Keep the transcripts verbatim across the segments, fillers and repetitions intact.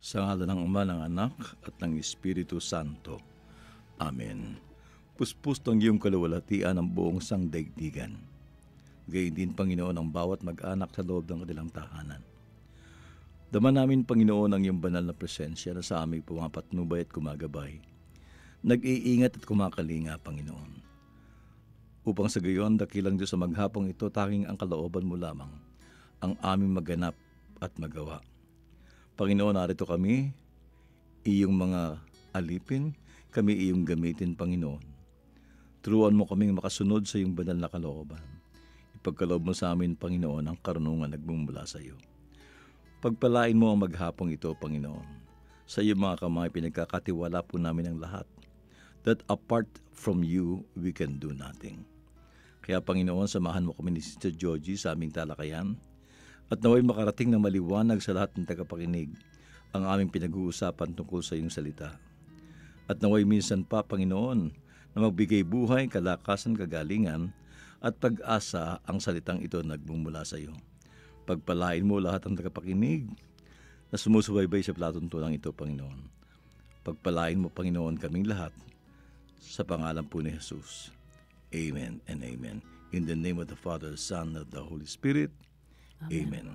Sa ngalan ng Ama, ng Anak, at ng Espiritu Santo. Amen. Puspos ang iyong kaluwalhatian ng buong sangdaigdigan. Gayon din, Panginoon, ang bawat mag-anak sa loob ng kanilang tahanan. Dama namin, Panginoon, ang iyong banal na presensya na sa aming pumapatnubay at kumagabay. Nag-iingat at kumakalinga, Panginoon. Upang sa gayon, dakilang Diyos sa maghapong ito, tanging ang kalooban mo lamang ang aming maganap at magawa. Panginoon, narito kami, iyong mga alipin, kami iyong gamitin, Panginoon. Turuan mo kaming makasunod sa iyong banal na kalooban. Ipagkaloob mo sa amin, Panginoon, ang karunungan nagmumula sa iyo. Pagpalain mo ang maghapong ito, Panginoon. Sa iyong mga kamay, pinagkakatiwala po namin ang lahat, that apart from you, we can do nothing. Kaya, Panginoon, samahan mo kami ni Sister Georgie sa aming talakayan, at naway makarating na maliwanag sa lahat ng tagapakinig ang aming pinag-uusapan tungkol sa iyong salita. At naway minsan pa, Panginoon, na magbigay buhay, kalakasan, kagalingan, at pag-asa ang salitang ito nagmumula sa iyo. Pagpalain mo lahat ng tagapakinig na sumusubaybay sa palatuntunan ito, Panginoon. Pagpalain mo, Panginoon, kaming lahat sa pangalan po ni Jesus. Amen and amen. In the name of the Father, Son, and the Holy Spirit. Amen.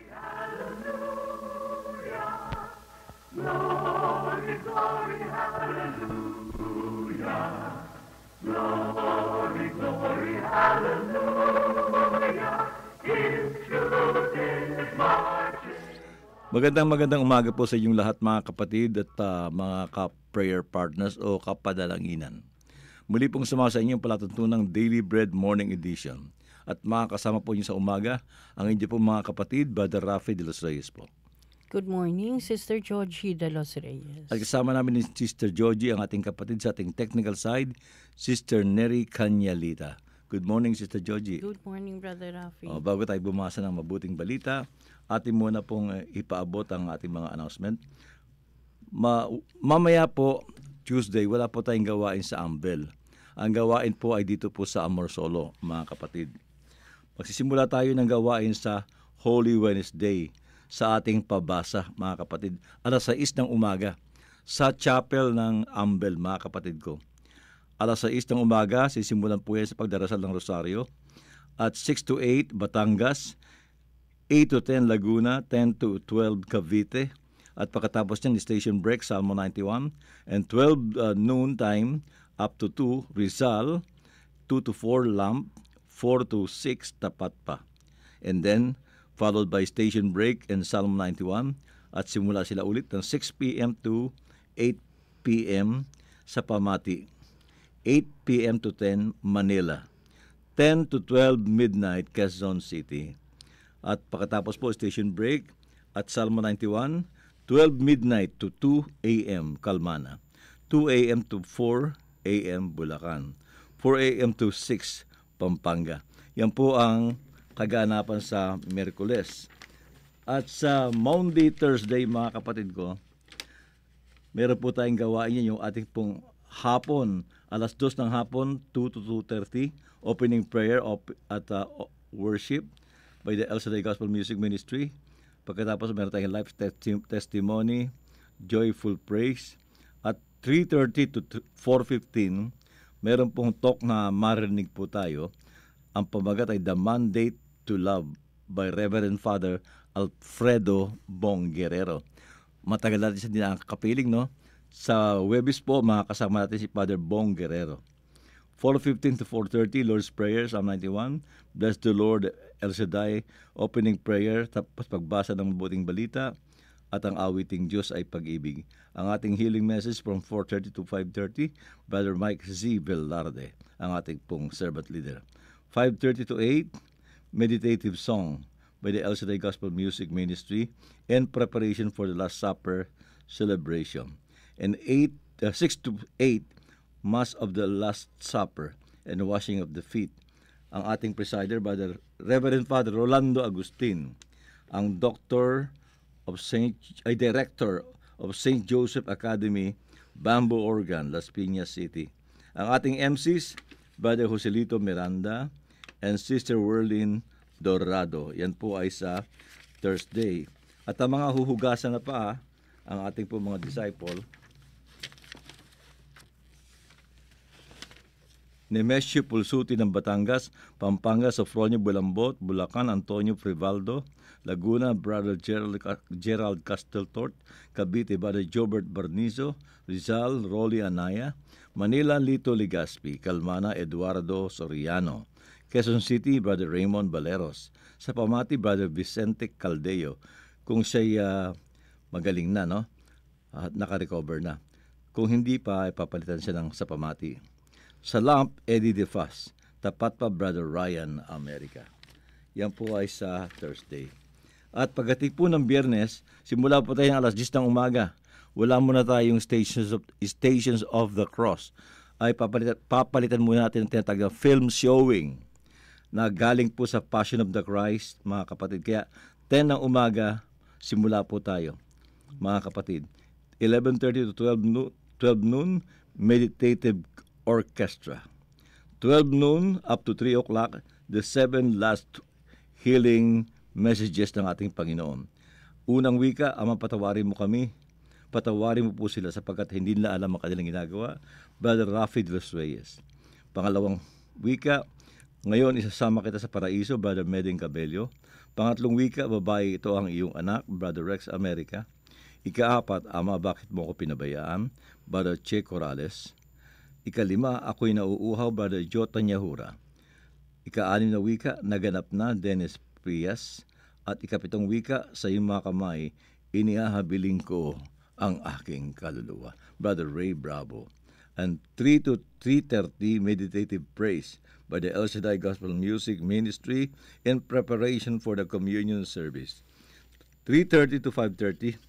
Hallelujah. Glory, glory, hallelujah. Glory, glory, hallelujah. His truth is marching. Magandang magandang umaga po sa inyong lahat, mga kapatid at uh, mga ka-prayer partners o kapadalanginan. Muli pong sumama sa inyong palatuntunang Daily Bread Morning Edition. At makakasama po niyo sa umaga ang inyo po mga kapatid, Brother Rafi de los Reyes po. Good morning, Sister Georgie de los Reyes. At kasama namin ni Sister Georgie, ang ating kapatid sa ating technical side, Sister Neri Canyalita. Good morning, Sister Georgie. Good morning, Brother Rafi. O, bago tayo bumasa ng mabuting balita, atin muna pong uh, ipaabot ang ating mga announcement. Ma- mamaya po, Tuesday, wala po tayong gawain sa Ambel. Ang gawain po ay dito po sa Amorsolo, mga kapatid. Magsisimula tayo ng gawain sa Holy Wednesday sa ating pabasa, mga kapatid. alas sais ng umaga sa chapel ng Ambel, mga kapatid ko. alas sais ng umaga, sisimulan po yan sa pagdarasal ng Rosaryo. At six to eight, Batangas. eight to ten, Laguna. ten to twelve, Cavite. At pagkatapos niyan, station break, Salmo ninety-one. And twelve uh, noon time, up to two, Rizal. two to four, Lamp. four to six, Tapat pa. And then, followed by station break and Psalm ninety-one. At simula sila ulit ng six p.m. to eight p.m. sa Pamati. eight p.m. to ten, Manila. ten to twelve midnight, Quezon City. At pagkatapos po, station break at Psalm ninety-one, twelve midnight to two a.m. Calmana. two a.m. to four a.m. Bulacan. four a.m. to six Pampanga. Yan po ang kaganapan sa Miyerkules. At sa Monday, Thursday, mga kapatid ko, meron po tayong gawain yan, yung ating pong hapon, alas dos ng hapon, two to two thirty, opening prayer op- at uh, worship by the El Shaddai Gospel Music Ministry. Pagkatapos meron tayong live testi- testimony, joyful praise. At three thirty to four fifteen, meron pong talk na marinig po tayo. Ang pamagat ay The Mandate to Love by Reverend Father Alfredo Bong Guerrero. Matagal natin siya din ang kapiling, no? Sa Webis po, makakasama natin si Father Bong Guerrero. four fifteen to four thirty, Lord's Prayer, Psalm ninety-one. Bless the Lord, El Shaddai, opening prayer, tapos pagbasa ng mabuting balita, at ang awiting Diyos ay pag-ibig. Ang ating healing message from four thirty to five thirty, Brother Mike Z. Velarde, ang ating pong servant leader. five thirty to eight, meditative song by the El Shaddai Gospel Music Ministry in preparation for the Last Supper celebration. And eight, uh, six to eight, Mass of the Last Supper and washing of the feet. Ang ating presider, Brother Reverend Father Rolando Agustin, ang Doctor of Saint ay Director of Saint Joseph Academy, Bamboo Organ, Las Piñas City. Ang ating M Cs, Brother Joselito Miranda and Sister Werlin Dorado. Yan po ay sa Thursday. At ang mga huhugasan na pa, ang ating po mga disciple, Nemesio Pulsuti ng Batangas, Pampanga, Sofronio Bulambot, Bulacan, Antonio Frivaldo, Laguna, Brother Gerald, Gerald Casteltort, Cavite, Brother Jobert Barnizo, Rizal, Rolly Anaya, Manila, Lito Ligaspi, Calmana, Eduardo Soriano, Quezon City, Brother Raymond Baleros, sa Pamati, Brother Vicente Caldeo, kung siya'y uh, magaling na, no? At naka-recover na. Kung hindi pa, ipapalitan siya ng sa Pamati. Sa Lamp, Eddie DeFaz. Tapat pa, Brother Ryan America. Yan po ay sa Thursday. At pagdating po ng Biyernes, simula po tayo ng alas diyes ng umaga. Wala muna tayong Stations of, Stations of the Cross. Ay papalitan, papalitan muna natin ang tinatawag na film showing na galing po sa Passion of the Christ, mga kapatid. Kaya ten ng umaga, simula po tayo, mga kapatid. eleven thirty to twelve noon, twelve noon meditative orchestra. twelve noon up to three o'clock, the seven last healing messages ng ating Panginoon. Unang wika, Ama, patawarin mo kami. Patawarin mo po sila sapagkat hindi nila alam ang kanilang ginagawa. Brother Rafi de los Reyes. Pangalawang wika, ngayon isasama kita sa paraiso, Brother Meding Cabello. Pangatlong wika, babae, ito ang iyong anak, Brother Rex America. Ikaapat, Ama, bakit mo ako pinabayaan, Brother Che Corrales. Ikalima, ako'y nauuhaw, Brother Jota Nyahura. Ika-anim na wika, naganap na, Dennis Prias. At ikapitong wika, sa iyong mga kamay, iniahabiling ko ang aking kaluluwa, Brother Ray Bravo. And three to three thirty, meditative praise by the El Shaddai Gospel Music Ministry in preparation for the communion service. three thirty to five thirty,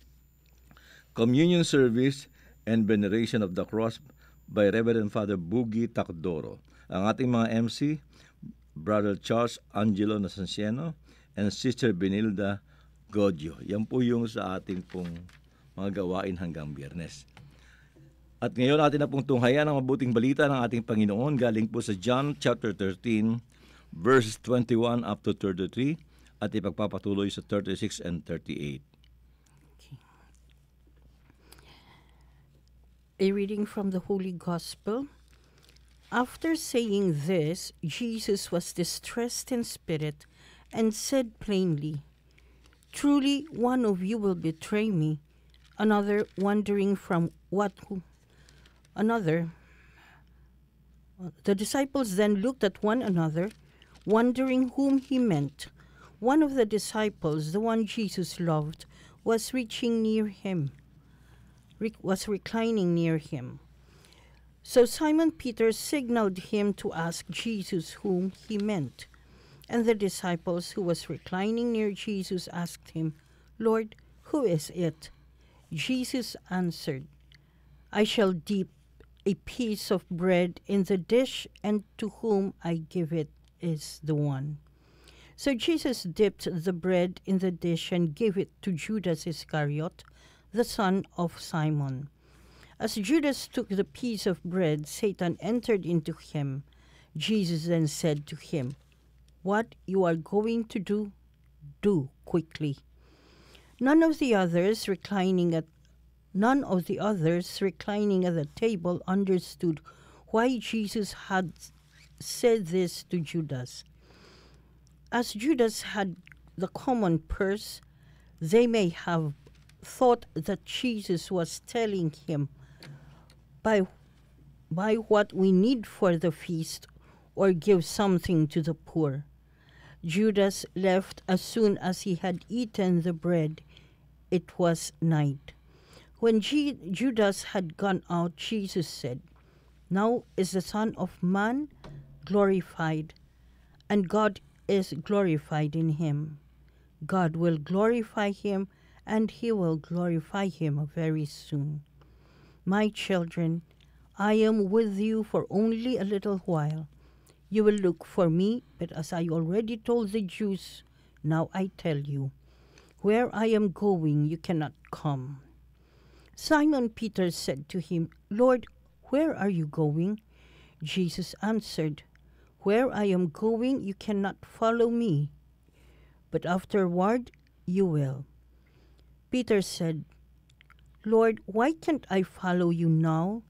communion service and veneration of the cross by Reverend Father Boogie Takdoro. Ang ating mga M C, Brother Charles Angelo Nasanciano and Sister Benilda Godio. Yan po yung sa ating pong mga gawain hanggang Biyernes. At ngayon natin na pong tunghayan ang mabuting balita ng ating Panginoon galing po sa John chapter thirteen, verses twenty-one up to thirty-three at ipagpapatuloy sa thirty-six and thirty-eight. A reading from the Holy Gospel. After saying this, Jesus was distressed in spirit and said plainly, "Truly, one of you will betray me." Another, wondering from what another. The disciples then looked at one another, wondering whom he meant. One of the disciples, the one Jesus loved, was reaching near him, was reclining near him. So Simon Peter signaled him to ask Jesus whom he meant. And the disciples who was reclining near Jesus asked him, "Lord, who is it?" Jesus answered, "I shall dip a piece of bread in the dish, and to whom I give it is the one." So Jesus dipped the bread in the dish and gave it to Judas Iscariot, the son of Simon. As Judas took the piece of bread, Satan entered into him. Jesus then said to him, "What you are going to do, do quickly." None of the others reclining at none of the others reclining at the table understood why Jesus had said this to Judas. As Judas had the common purse, they may have thought that Jesus was telling him, buy, buy what we need for the feast, or give something to the poor. Judas left as soon as he had eaten the bread. It was night. When G- Judas had gone out, Jesus said, "Now is the Son of Man glorified, and God is glorified in him. God will glorify him, and he will glorify him very soon. My children, I am with you for only a little while. You will look for me, but as I already told the Jews, now I tell you, where I am going you cannot come." Simon Peter said to him, "Lord, where are you going?" Jesus answered, "Where I am going you cannot follow me, but afterward you will." Peter said, Lord, why can't I follow you now?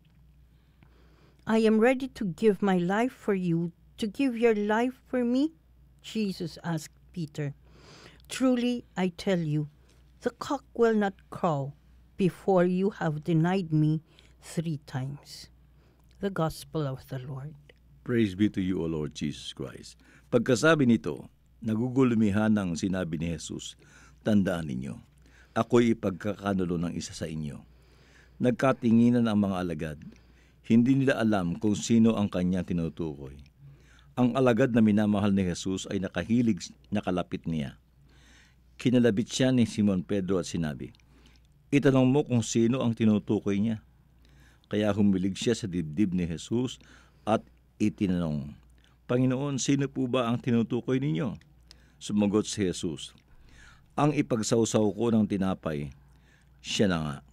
I am ready to give my life for you, to give your life for me. Jesus asked Peter. Truly, I tell you, the cock will not crow before you have denied me three times. The Gospel of the Lord. Praise be to you, O Lord Jesus Christ. Pagkasabi nito, nagugulumihan ng sinabi ni Jesus, tandaan ninyo, ako'y ipagkakanulo ng isa sa inyo. Nagkatinginan ang mga alagad. Hindi nila alam kung sino ang kanyang tinutukoy. Ang alagad na minamahal ni Jesus ay nakahilig na kalapit niya. Kinalabit siya ni Simon Pedro at sinabi, itanong mo kung sino ang tinutukoy niya. Kaya humilig siya sa dibdib ni Jesus at itinanong, Panginoon, sino po ba ang tinutukoy ninyo? Sumagot si Jesus, ang ipagsawsaw ko ng tinapay, siya na nga.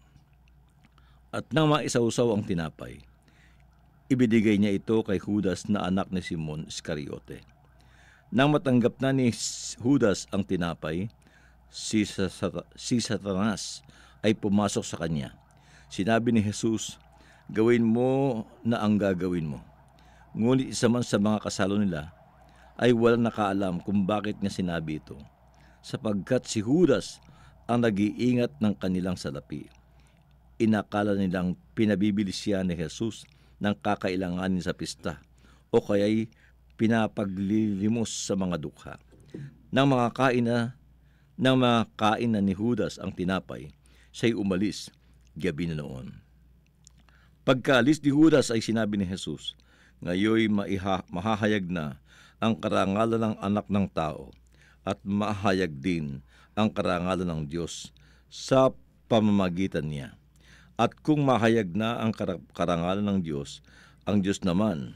At nang maisawsaw ang tinapay, ibinigay niya ito kay Judas na anak ni Simon Iscariote. Nang matanggap na ni Judas ang tinapay, si, Sat- si Satanas ay pumasok sa kanya. Sinabi ni Jesus, gawin mo na ang gagawin mo. Ngunit isa man sa mga kasalo nila ay walang nakaalam kung bakit niya sinabi ito, sapagkat si Judas ang nag-iingat ng kanilang salapi. Inakala nilang pinabibili siya ni Jesus ng kakailanganin sa pista o kaya'y pinapaglilimos sa mga dukha. Nang mga kain na, nang mga kain na ni Judas ang tinapay, siya'y umalis gabi na noon. Pagkaalis ni Judas ay sinabi ni Jesus, ngayoy maiha, mahahayag na ang karangalan ng anak ng tao at mahayag din ang karangalan ng Diyos sa pamamagitan niya. At kung mahayag na ang kar- karangalan ng Diyos, ang Diyos naman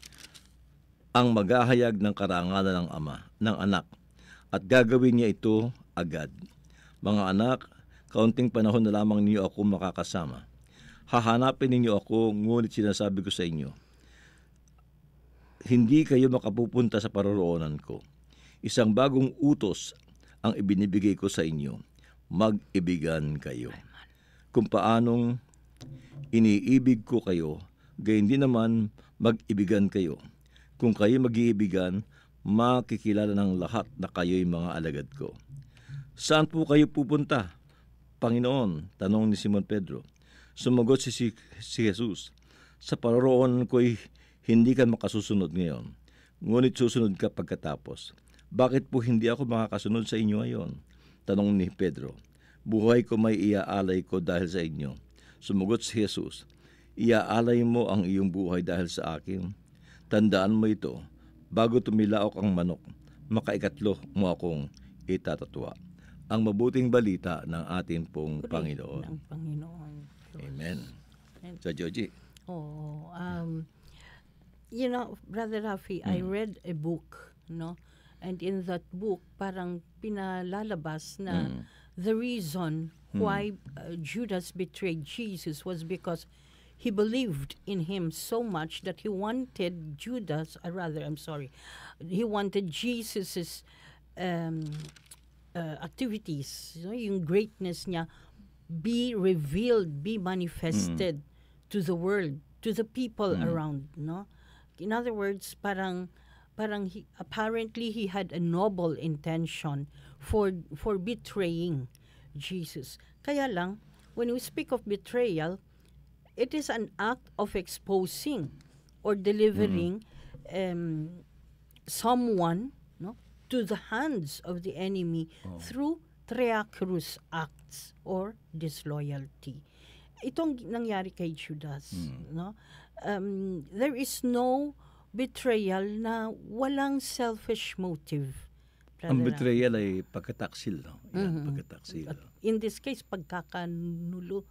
ang maghahayag ng karangalan ng ama, ng anak, at gagawin niya ito agad. Mga anak, kaunting panahon na lamang niyo ako makakasama. Hahanapin ninyo ako, ngunit sinasabi ko sa inyo, hindi kayo makapupunta sa paroroonan ko. Isang bagong utos ang ibinibigay ko sa inyo, mag-ibigan kayo. Kung paanong iniibig ko kayo, gayon din naman mag-ibigan kayo. Kung kayo mag-iibigan, makikilala ng lahat na kayo'y mga alagad ko. Saan po kayo pupunta? Panginoon, tanong ni Simon Pedro. Sumagot si, si, si Jesus, sa paroroonan ko'y hindi ka makasusunod ngayon, ngunit susunod ka pagkatapos. Bakit po hindi ako makakasunod sa inyo ngayon? Tanong ni Pedro. Buhay ko may iaalay ko dahil sa inyo. Sumagot si Jesus, iaalay mo ang iyong buhay dahil sa akin. Tandaan mo ito, bago tumilaok ang manok, makaikatlo mo akong itatatwa. Ang mabuting balita ng atin pong Panginoon. Ng Panginoon. Amen. Sa Joji. Oh, um, you know, Brother Rafi, I read a book, no? And in that book, parang pinalalabas na Mm. the reason why uh, Judas betrayed Jesus was because he believed in him so much that he wanted Judas, or rather, I'm sorry, he wanted Jesus's um, uh, activities, you know, yung greatness niya, be revealed, be manifested to the world, to the people around, no? In other words, parang parang he, apparently he had a noble intention for for betraying Jesus. Kaya lang, when we speak of betrayal, it is an act of exposing or delivering um, someone, no, to the hands of the enemy through treacherous acts or disloyalty. Itong nangyari kay Judas, no? Um, there is no betrayal na walang selfish motive. Ang Brother betrayal ay pagkataksil, no? Yan, Mhm. pagkataksil. At in this case, pagkakanulo,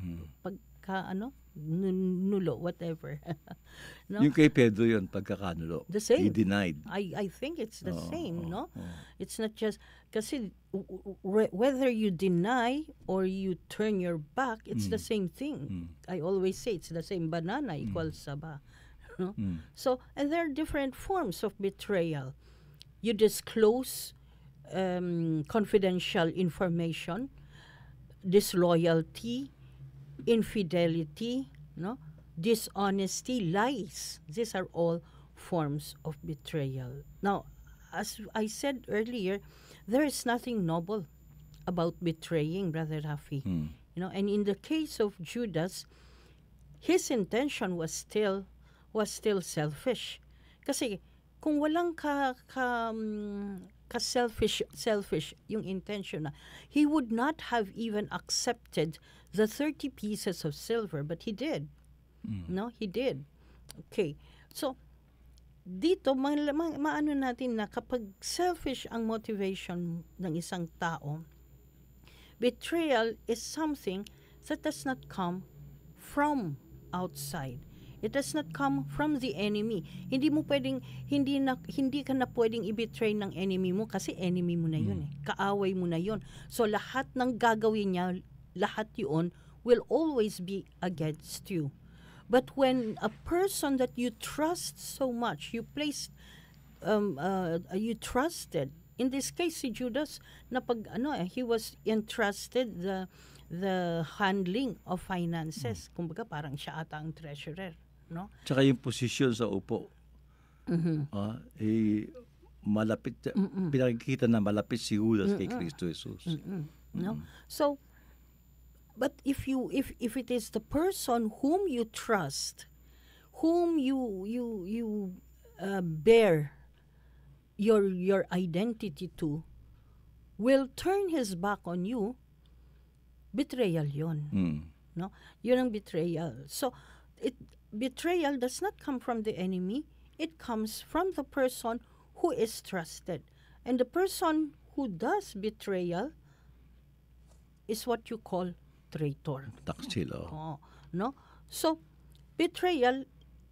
pagka ano, nun- nulo, whatever. No? Yung kay Pedro yun, pagkakanulo. The same. He denied. I I think it's the Oo, same, oo, no? oo. It's not just kasi w- w- re- whether you deny or you turn your back, it's the same thing. I always say it's the same banana equals saba. No? So, and there are different forms of betrayal. You disclose um, confidential information, disloyalty, infidelity, no, dishonesty, lies. These are all forms of betrayal. Now, as I said earlier, there is nothing noble about betraying, Brother Rafi. Hmm. You know, and in the case of Judas, his intention was still was still selfish. Kasi kung walang ka, ka, um, ka-selfish selfish yung intention na, he would not have even accepted the thirty pieces of silver, but he did. No, he did. Okay. So, dito, ma- ma- maano natin na kapag selfish ang motivation ng isang tao, betrayal is something that does not come from outside. It does not come from the enemy. Hindi mo pwedeng, hindi, na, hindi ka na pwedeng i-betray ng enemy mo kasi enemy mo na yun eh. Kaaway mo na yun. So lahat ng gagawin niya, lahat yun will always be against you. But when a person that you trust so much, you place, um, uh, you trusted, in this case si Judas, na pag, ano eh, he was entrusted the, the handling of finances. Kumbaga parang siya ata ang treasurer. No? Tsaka yung posisyon sa upo. Mhm. Ah, eh, malapit, pinakikita na malapit si Judas kay Kristo Jesus. Mm, no? So, but if you if if it is the person whom you trust, whom you you you uh, bear your your identity to, will turn his back on you, betrayal yon. Mm. No? Yun ang betrayal. So, it betrayal does not come from the enemy. It comes from the person who is trusted. And the person who does betrayal is what you call traitor. Taksil, oh. Oh, no? So, betrayal,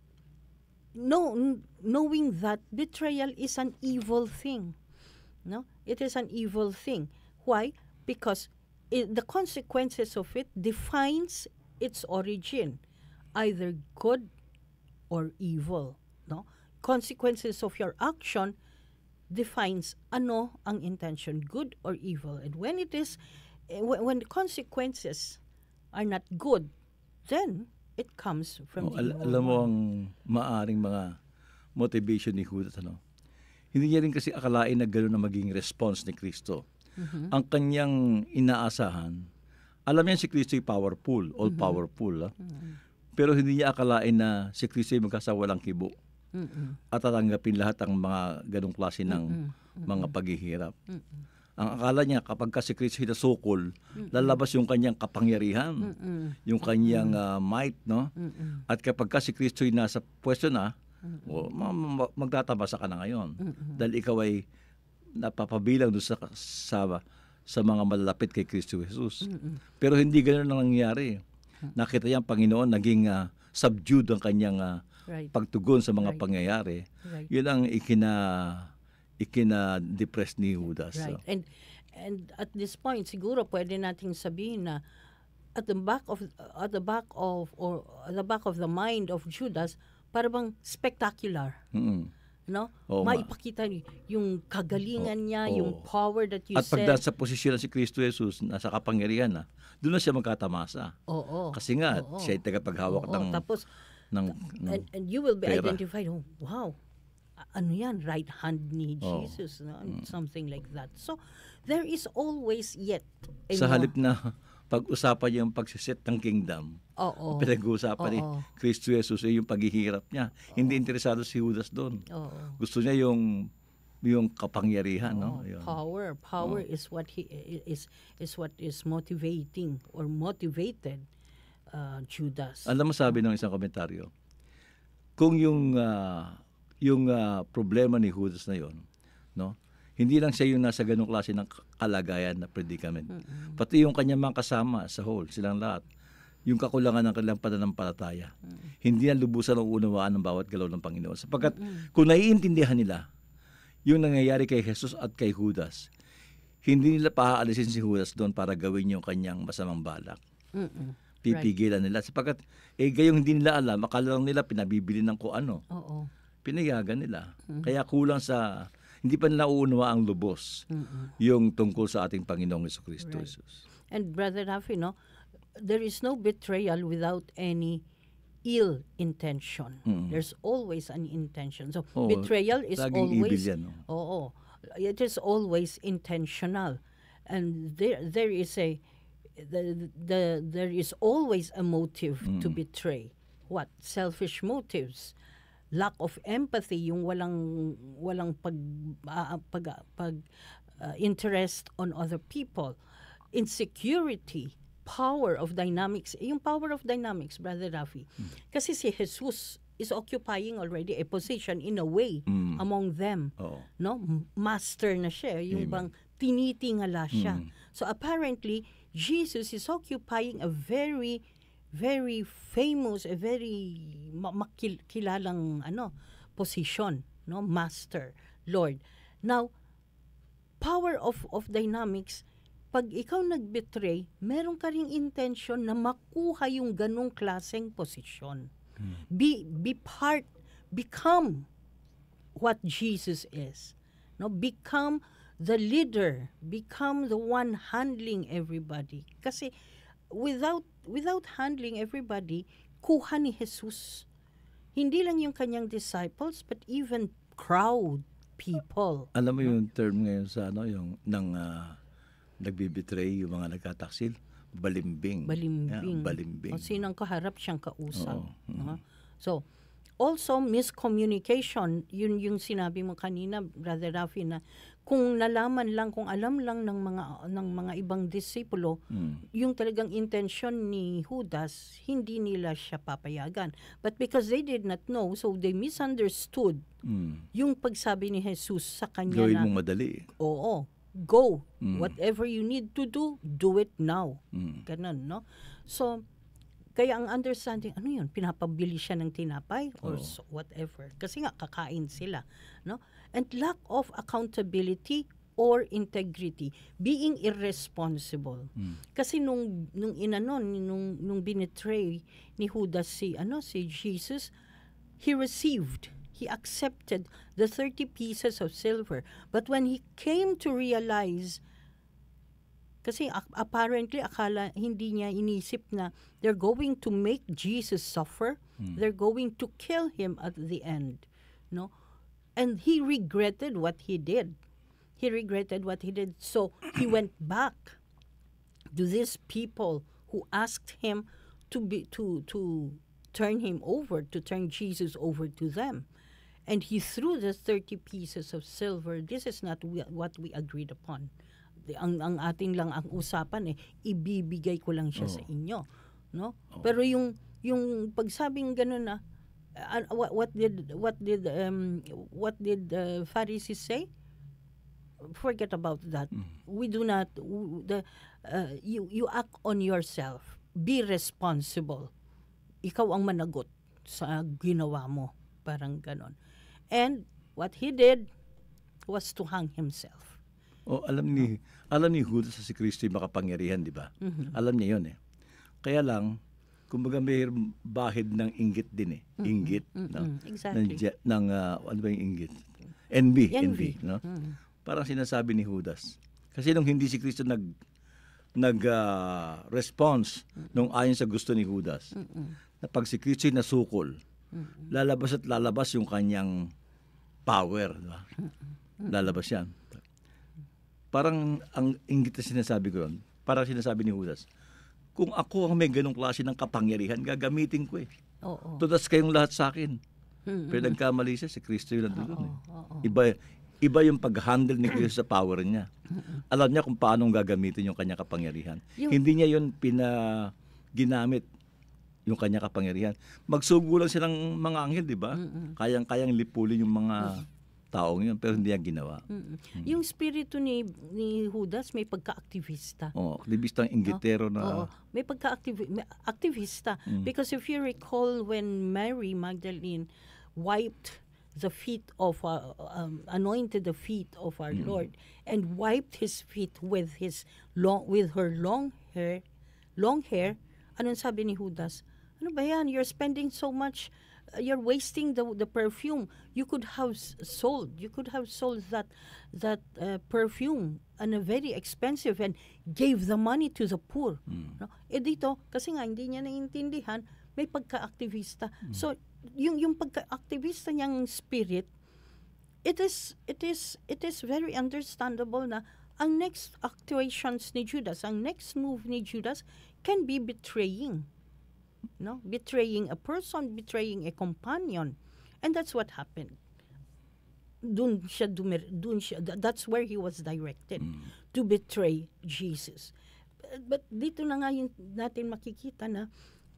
no, knowing that betrayal is an evil thing. No? It is an evil thing. Why? Because it, the consequences of it defines its origin, either good or evil. No? Consequences of your action defines ano ang intention, good or evil. And when it is, eh, when when the consequences are not good, then it comes from Oh, the al- evil alam mo one. ang maaring mga motivation ni Judas, ano? Hindi niya rin kasi akalain na gano'n na maging response ni Kristo. Ang kanyang inaasahan, alam niya si Kristo ay powerful, all powerful. Ah. Pero hindi niya akalain na si Kristo ay magkasawalang kibo Mm-mm. at tatanggapin lahat ang mga ganong klase ng mga paghihirap. Ang akala niya kapag ka si Kristo hinasukol, lalabas yung kanyang kapangyarihan, yung kanyang ah, might, no? At kapag ka si Kristo ay nasa pwesto na, oh, ma- ma- magtatabasa ka na ngayon. Dahil ikaw ay napapabilang doon sa, sa, sa mga malalapit kay Kristo Jesus. Pero hindi ganoon ang nangyari. Nakita niya ang Panginoon, naging ah, subdued ang kanyang ah, Right. pagtugon sa mga Right. pangyayari. Right. Yun ang ikina ikina-depress ni Judas. Right. And and at this point siguro pwede nating sabihin na at the back of at the back of or at the back of the mind of Judas para bang spectacular, Mm-mm. no? Oo nga. Maipakita ni- yung kagalingan Oo. niya, Oo. yung power that you At pag said. nasa posisyon na si Kristo Jesus, nasa kapangyarihan na, doon na siya magkatamasa. Oo. Kasi nga, Oo. siya ay tagapaghawak Oo. ng, Tapos ng, ng and, and you will be pera. identified, oh, wow, a- ano yan, right hand ni Oo. Jesus, no? Something like that. So, there is always yet a sa more- halip na pag-usapan yung pagsiset ng kingdom, Oo. pinag-uusapan ni Oo. Kristo Jesus ay yung paghihirap niya. Hindi interesado si Judas doon. Oo. Gusto niya yung yung kapangyarihan, no? Oh, Yun. power power is what he is is what is motivating or motivated uh, Judas. Alam mo sabi ng isang komentaryo, kung yung ah, yung ah, problema ni Judas na yon, no? Hindi lang siya yung nasa ganung klase ng kalagayan na predicament. Pati yung kanyang mga kasama sa whole, silang lahat, yung kakulangan ng kanilang pananampalataya. Hindi na lubusan ang unawaan ng bawat galaw ng Panginoon. Sapagkat kung naiintindihan nila yung nangyayari kay Jesus at kay Judas, hindi nila paaalisin si Judas doon para gawin yung kanyang masamang balak. Mm-mm. Pipigilan nila. Sapagkat, eh, gayong hindi nila alam, akala lang nila pinabibili ng kung ano. Oo. Pinayagan nila. Kaya kulang sa, hindi pa nila uunawa ang lubos yung tungkol sa ating Panginoong Jesucristo Right. Jesus. And Brother Rafi, no, there is no betrayal without any ill intention. Mm. There's always an intention. So Oo, betrayal is laging evil always yan, no? oo, it is always intentional. And there there is a the, the there is always a motive to betray. What? Selfish motives. Lack of empathy, yung walang walang pag ah, pag, pag uh, interest on other people. Insecurity, power of dynamics. Yung power of dynamics, Brother Rafi. Kasi si Jesus is occupying already a position in a way Mm. among them. Oo. No? M- Master na siya. Yung Amen. bang tinitingala siya. Mm. So apparently, Jesus is occupying a very, very famous, a very ma- makil- kilalang ano, position. No? Master, Lord. Now, power of, of dynamics, pag ikaw nag-betray, meron ka ring intention na makuha yung ganong klaseng posisyon. Be, be part, become what Jesus is. No, become the leader, become the one handling everybody. Kasi without without handling everybody, kuha ni Jesus. Hindi lang yung kanyang disciples, but even crowd people. Alam mo yung term ngayon sa ano, yung nang ah, nagbibitray, yung mga nagtataksil, balimbing. Balimbing. Yeah, balimbing. O sinang kaharap siyang kausap. Oo. No? So, also miscommunication, yun yung sinabi mo kanina, Brother Rafi, na kung nalaman lang, kung alam lang ng mga ng mga ibang disipulo, Mm. yung talagang intention ni Judas, hindi nila siya papayagan. But because they did not know, so they misunderstood Mm. yung pagsabi ni Jesus sa kanya Gawin na, mong madali. oo, go. Mm. Whatever you need to do, do it now. Mm. Ganun, no? So, kaya ang understanding, ano yun, pinapabili siya ng tinapay or Oo. so- whatever. Kasi nga, kakain sila. No? And lack of accountability or integrity, being irresponsible. Mm. Kasi nung, nung inanon, nung, nung binetray ni Judas si, ano, si Jesus, he received, he accepted the thirty pieces of silver. But when he came to realize, kasi a- apparently akala hindi niya inisip na they're going to make Jesus suffer. They're going to kill him at the end. No? And he regretted what he did. He regretted what he did. So he went back to these people who asked him to be to to turn him over, to turn Jesus over to them. And he threw the thirty pieces of silver. This is not we, what we agreed upon. The- ang ang ating lang ang usapan eh ibibigay ko lang siya sa inyo, no? Pero yung yung pagsabing gano'n na uh, what, what did what did um what did the Pharisees say? Forget about that. We do not w- the uh, you you act on yourself. Be responsible. Ikaw ang managot sa ginawa mo, parang ganon. And what he did was to hang himself. O alam ni alam ni Judas sa si Kristo yung makapangyarihan, di ba? Alam niya 'yon eh. Kaya lang kumbaga may bahid ng inggit din eh. Inggit, no? Exactly. Ng, je- ng ah, ano ba yung inggit? Envy, Envy. envy, no? Parang sinasabi ni Judas. Kasi nung hindi si Kristo nag nag ah, response nung ayon sa gusto ni Judas. Na pag si Kristo ay nasukol, lalabas at lalabas yung kanyang power, di ba? Lalabas yan. Parang ang inggit na sinasabi ko yun, parang sinasabi ni Judas, kung ako ang may ganong klase ng kapangyarihan, gagamitin ko eh. Oo. Tudas kayong lahat sa akin. Pero nagkamali siya, si Kristo yung nandun eh. Iba, iba yung pag-handle ni Kristo sa power niya. Alam niya kung paano gagamitin yung kanya kapangyarihan. Yung- Hindi niya yun pina, ginamit yung kanya kapangyarihan. Magsugo lang silang mga anghel, di ba? Kayang-kayang lipulin yung mga taong yun, pero hindi niya ginawa. Mm-mm. Yung spirito ni ni Judas may pagka-aktivista. Oh, aktivistang inggitero na... Oo, may pagka-aktivista. Because if you recall when Mary Magdalene wiped the feet of, uh, um, anointed the feet of our Lord and wiped his feet with his long, with her long hair, long hair, anong sabi ni Judas? Ano ba yan? You're spending so much, uh, you're wasting the the perfume. You could have s- sold, you could have sold that that uh, perfume and a very expensive and gave the money to the poor. Mm. No? Eh dito, kasi nga hindi niya naiintindihan, may pagka-aktivista. Mm. So, yung yung pagka-aktivista niyang spirit, it is it is it is very understandable na ang next actuations ni Judas, ang next move ni Judas can be betraying. No? Betraying a person, betraying a companion. And that's what happened. Dun siya dumir, dun siya, th- that's where he was directed Mm. to betray Jesus. But, but dito na nga yung natin makikita na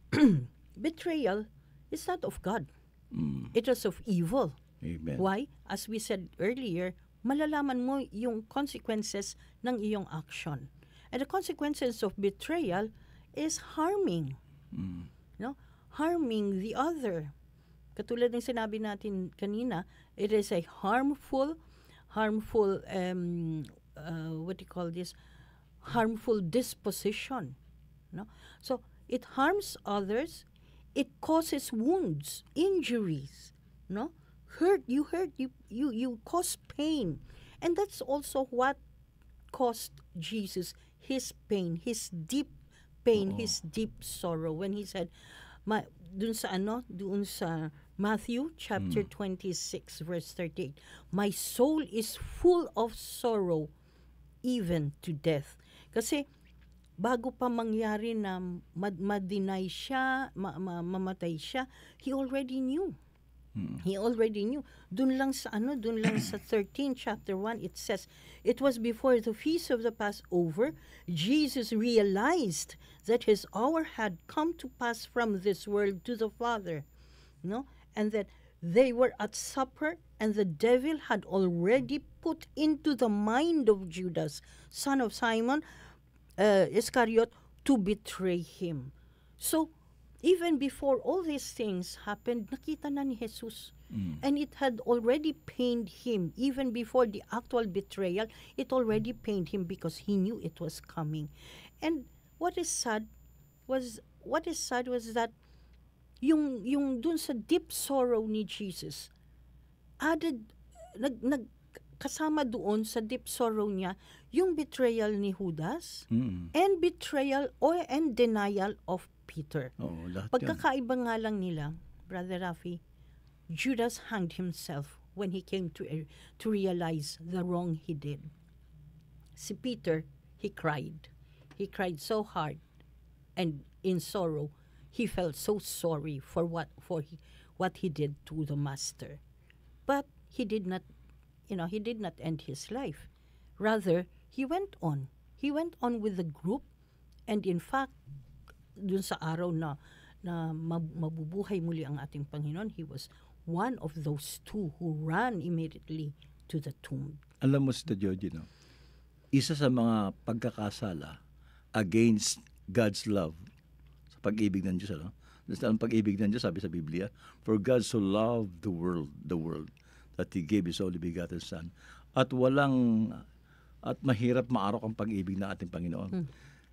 betrayal is not of God. Mm. It was of evil. Amen. Why? As we said earlier, malalaman mo yung consequences ng iyong action. And the consequences of betrayal is harming. Mm. No? Harming the other. Katulad ng sinabi natin kanina, it is a harmful, harmful, um, uh, what do you call this? Harmful disposition. No? So, it harms others. It causes wounds, injuries. No? Hurt, you hurt, you, you, you cause pain. And that's also what caused Jesus his pain, his deep pain, Oo. his deep sorrow when he said, ma, dun sa ano, dun sa Matthew chapter Mm. twenty-six verse thirty-eight, my soul is full of sorrow even to death. Kasi bago pa mangyari na mad- ma-deny siya, ma- ma- mamatay siya, he already knew. Mm. He already knew. Dun lang sa ano, dun lang sa thirteen chapter one, it says, it was before the feast of the Passover, Jesus realized that his hour had come to pass from this world to the Father. No? And that they were at supper, and the devil had already put into the mind of Judas, son of Simon, uh, Iscariot, to betray him. So, even before all these things happened, nakita na ni Jesus. Mm. And it had already pained him. Even before the actual betrayal, it already pained him because he knew it was coming. And what is sad was, what is sad was that yung, yung dun sa deep sorrow ni Jesus, added, nag, nag, kasama doon sa deep sorrow niya, yung betrayal ni Judas, Mm. and betrayal or and denial of Peter. Oo, lahat yan. Pagkakaiba nga lang nila, Brother Rafi, Judas hanged himself when he came to uh, to realize the wrong he did. Si Peter, he cried. He cried so hard, and in sorrow, he felt so sorry for what for he, what he did to the master. But he did not, you know, he did not end his life. Rather, he went on. He went on with the group, and in fact, dun sa araw na na mab- mabubuhay muli ang ating Panginoon, he was one of those two who ran immediately to the tomb. Alam mo, Sister Georgie, no? Isa sa mga pagkakasala against God's love sa pag-ibig ng Diyos, ano? Ang pag-ibig ng Diyos, sabi sa Biblia, for God so loved the world, the world, that He gave His only begotten Son. At walang, at mahirap maarok ang pag-ibig ng ating Panginoon. Hmm.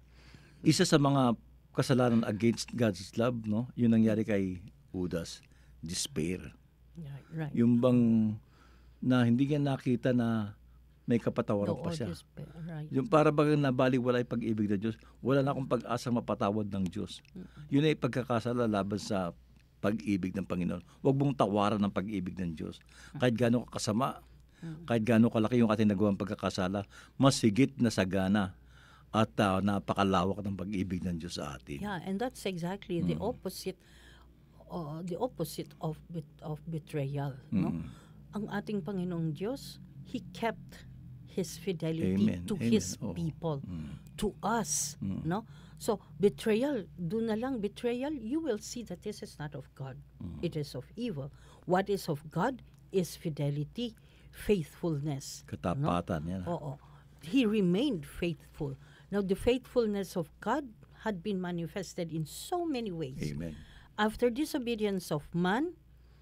Isa sa mga kasalanan against God's love, no? Yun nangyari kay Judas, despair. Right, right. Yung bang na hindi niya nakita na may kapatawaran pa Oo, siya. despair, right. Yung para bang nabaliwala yung pag-ibig ng Diyos, wala na akong pag-asang mapatawad ng Diyos. Yun ay pagkakasala laban sa pag-ibig ng Panginoon. Huwag mong tawaran ng pag-ibig ng Diyos. Kahit gaano ka kasama, kahit gaano kalaki yung ating nagawang pagkakasala, mas higit na sagana at uh, napakalawak ng pag-ibig ng Diyos sa atin. Yeah, and that's exactly the opposite uh, the opposite of bet- of betrayal, no? Mm. Ang ating Panginoong Diyos, he kept his fidelity Amen, to amen. his Oo. people, Mm. to us, Mm. no? So betrayal, doon na lang betrayal, you will see that this is not of God. Mm. It is of evil. What is of God is fidelity, faithfulness. Katapatan, yan. Oo. He remained faithful. Now, the faithfulness of God had been manifested in so many ways. Amen. After disobedience of man,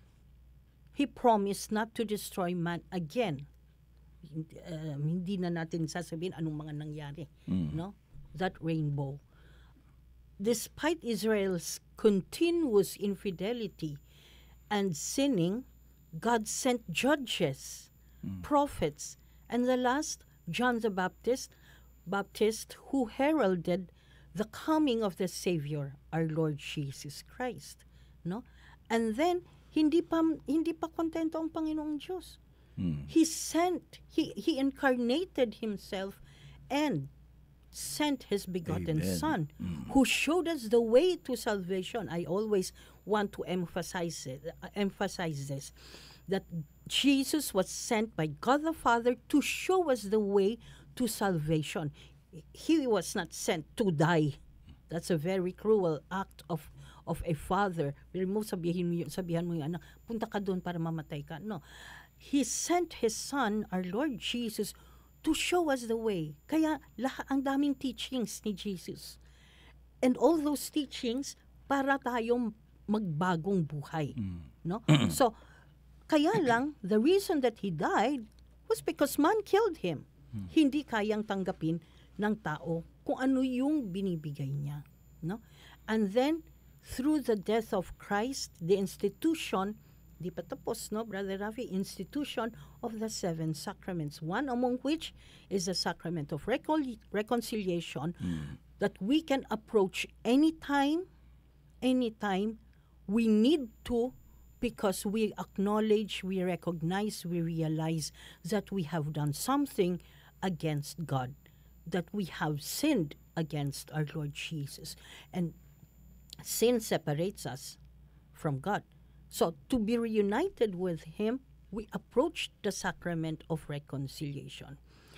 He promised not to destroy man again. Hindi, um, hindi na natin sasabihin anong mga nangyari. Mm. No? That rainbow. Despite Israel's continuous infidelity and sinning, God sent judges, prophets, and the last, John the Baptist, Baptist who heralded the coming of the Savior, our Lord Jesus Christ, no? And then hindi pa hindi pa kontento ang Panginoong Diyos. Mm. He sent, he he incarnated himself and sent his begotten Amen. Son, who showed us the way to salvation. I always want to emphasize it, uh, emphasize this, that Jesus was sent by God the Father to show us the way to salvation. He was not sent to die. That's a very cruel act of of a father. Pero mo sabihin mo, sabihan mo yung anak, punta ka doon para mamatay ka. No. He sent his Son, our Lord Jesus, to show us the way. Kaya lahat ang daming teachings ni Jesus. And all those teachings para tayong magbagong buhay. No? So, kaya lang, the reason that he died was because man killed him. Hindi kayang tanggapin ng tao kung ano yung binibigay niya. No? And then, through the death of Christ, the institution, di pa tapos, no, Brother Rafi, institution of the seven sacraments, one among which is the sacrament of recon- reconciliation, that we can approach anytime, anytime we need to, because we acknowledge, we recognize, we realize that we have done something against God, that we have sinned against our Lord Jesus. And sin separates us from God. So, to be reunited with Him, we approach the sacrament of reconciliation.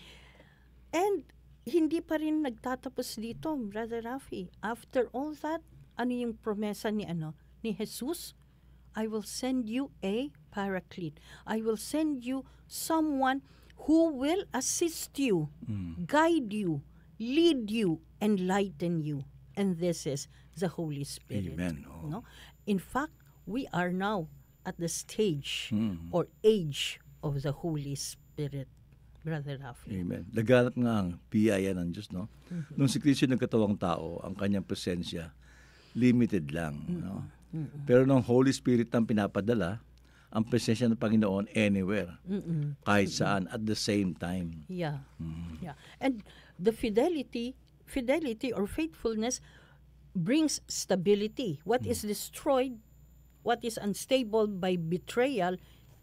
And hindi pa rin nagtatapos dito, Brother Rafi. After all that, ano yung promesa ni ano ni Jesus? I will send you a paraclete. I will send you someone who will assist you, guide you, lead you, enlighten you. And this is the Holy Spirit. Amen. Oh. No? In fact, we are now at the stage or age of the Holy Spirit, Brother Rafi. Amen. Laganap nga ang biyaya ng Diyos, no? Nung si Kristo nagkatawang tao, ang kanyang presensya, limited lang, no? Pero nung Holy Spirit ang pinapadala, ang presensya ng Panginoon anywhere, kahit saan, at the same time. Yeah. Yeah. And the fidelity, fidelity or faithfulness brings stability. What is destroyed, what is unstable by betrayal,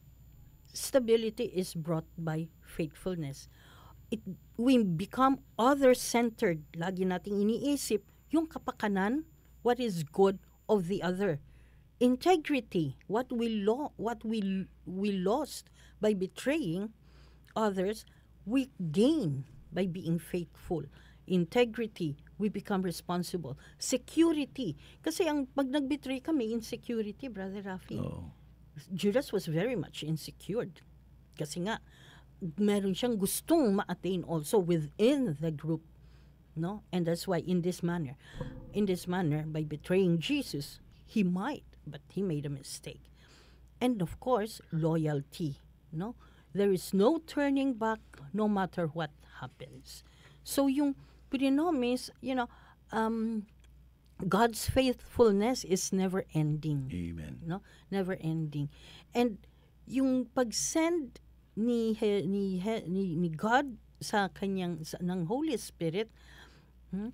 stability is brought by faithfulness. It, we become other-centered. Lagi nating iniisip yung kapakanan, what is good of the other. Integrity, what we lo- what we we lost by betraying others, we gain by being faithful. Integrity, we become responsible. Security, kasi ang pag nag-betray kami, insecurity, Brother Rafi. Oo. Judas was very much insecure. Kasi nga, meron siyang gustong ma-attain also within the group. No? And that's why in this manner, in this manner, by betraying Jesus, he might, but he made a mistake. And of course, loyalty. No? There is no turning back no matter what happens. So yung prinomis, you know, um, God's faithfulness is never ending. Amen. No? Never ending. And yung pag-send ni ni ni, ni God sa kanyang sa, ng Holy Spirit, hmm,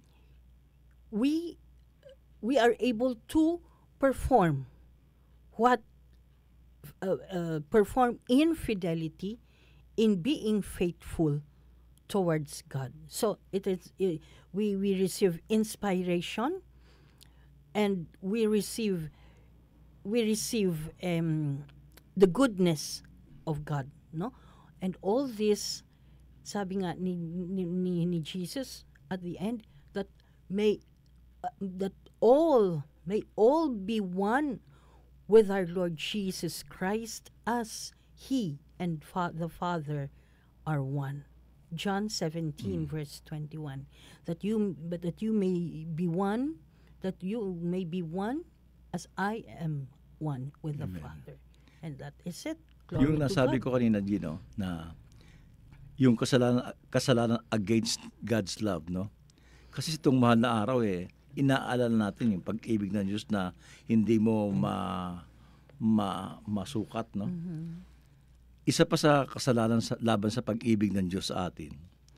we we are able to perform what uh, uh, perform in fidelity, in being faithful towards God. So it is uh, we we receive inspiration, and we receive we receive um, the goodness of God, no? And all this, sabi nga ni ni, ni, ni Jesus at the end, that may uh, that all may all be one with our Lord Jesus Christ, as He and fa- the Father are one. John seventeen, verse twenty-one. That you, but that you may be one, that you may be one, as I am one with the Amen. Father. And that is it. Glory Yung to nasabi God. ko kanina, Gino, na yung kasalanan, kasalanan against God's love, no? Kasi itong mahal na araw, eh, inaalala natin yung pag-ibig ng Diyos na hindi mo ma, ma, masukat, no? Isa pa sa kasalanan sa, laban sa pag-ibig ng Diyos sa atin,